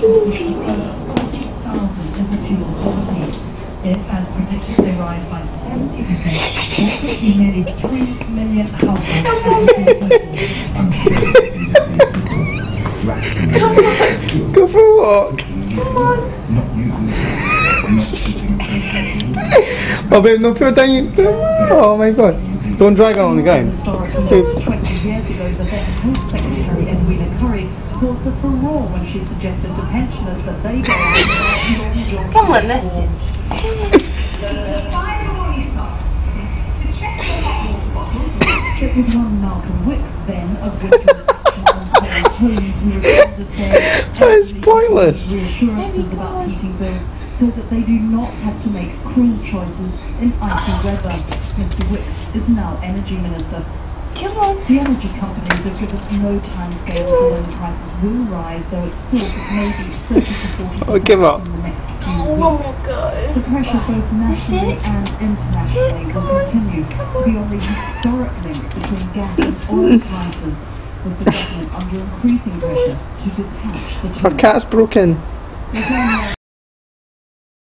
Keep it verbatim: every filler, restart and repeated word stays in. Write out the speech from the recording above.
It has predicted they rise by seventy percent, affecting nearly three million households. Come on! Go for a walk! Come on! Oh babe, no, put it down you... Oh my god. Don't drag on again. twenty years ago, the then Health Secretary Edwina Currie caused a furore when she suggested to pensioners that they go out and Come on, let's It was one Malcolm Wicks then of Winter Action on Homes who responded to say That's pointless. reassurances about heating bills so that they do not have to make cruel choices in icy weather. Mister Wicks is now Energy Minister. Come on. The energy companies have given no time scale for when prices will rise, though it's thought it may be thirty to forty percent Oh, give up. in the next few Oh weeks. my god. The pressure both nationally and internationally will continue to be on the historic link between gas and oil prices, with the government under increasing pressure to detach the two. Our cat's broken.